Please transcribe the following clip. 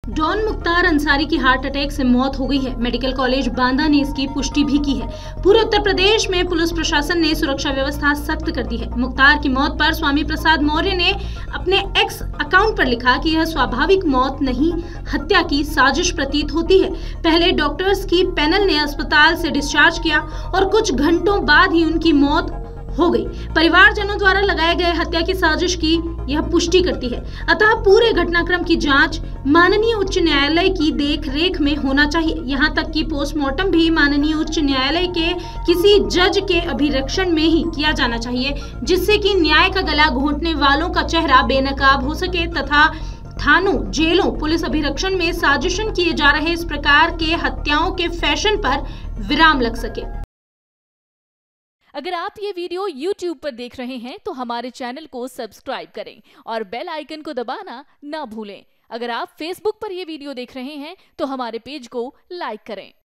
Don Mukhtar Ansari की heart attack से मौत हो गई है। मेडिकल कॉलेज बांदा ने इसकी पुष्टि भी की है। पूरे उत्तर प्रदेश में पुलिस प्रशासन ने सुरक्षा व्यवस्था सख्त कर दी है। मुख्तार की मौत पर स्वामी प्रसाद मौर्य ने अपने एक्स अकाउंट पर लिखा कि यह स्वाभाविक मौत नहीं, हत्या की साजिश प्रतीत होती है। पहले डॉक्टर्स की पैनल ने अस्पताल से डिस्चार्ज किया और कुछ घंटों बाद ही उनकी मौत हो गई। परिवारजनों द्वारा लगाए गए हत्या की साजिश की यह पुष्टि करती है। अतः पूरे घटनाक्रम की जांच माननीय उच्च न्यायालय की देख-रेख में होना चाहिए। यहाँ तक कि पोस्टमार्टम भी माननीय उच्च न्यायालय के किसी जज के अभिरक्षण में ही किया जाना चाहिए, जिससे कि न्याय का गला घोंटने वालों का चेहरा बेनकाब हो सके तथा थानों, जेलों, पुलिस अभिरक्षण में साजिशन किए जा रहे इस प्रकार के हत्याओं के फैशन पर विराम लग सके। अगर आप ये वीडियो YouTube पर देख रहे हैं तो हमारे चैनल को सब्सक्राइब करें और बेल आइकन को दबाना ना भूलें। अगर आप Facebook पर ये वीडियो देख रहे हैं तो हमारे पेज को लाइक करें।